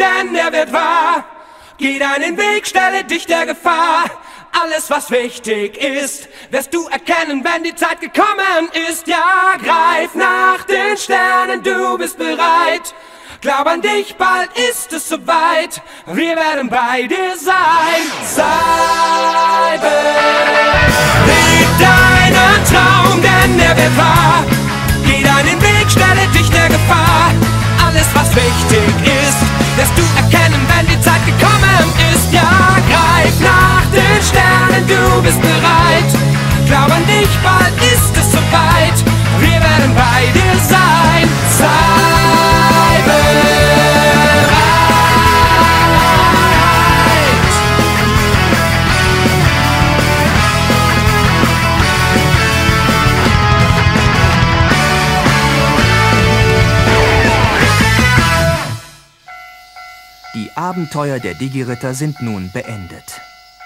denn er wird wahr. Geh deinen Weg, stelle dich der Gefahr. Alles, was wichtig ist, wirst du erkennen, wenn die Zeit gekommen ist. Ja, greif nach den Sternen, du bist bereit. Glaub an dich, bald ist es soweit. Wir werden bei dir sein. Sei leb deinen Traum, denn er wird wahr. Geh deinen Weg, stelle dich der Gefahr. Alles, was wichtig ist, wirst du erkennen, wenn die Zeit gekommen ist. Ja, greif nach den Sternen, du bist bereit. Glaub an dich, bald ist es soweit. Wir werden bei dir sein. Sei bereit. Die Abenteuer der Digi-Ritter sind nun beendet.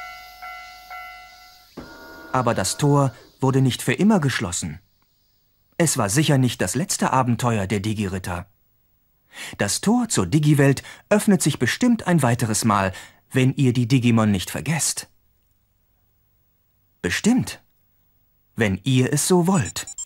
Aber das Tor wurde nicht für immer geschlossen. Es war sicher nicht das letzte Abenteuer der Digi-Ritter. Das Tor zur Digi-Welt öffnet sich bestimmt ein weiteres Mal, wenn ihr die Digimon nicht vergesst. Bestimmt, wenn ihr es so wollt.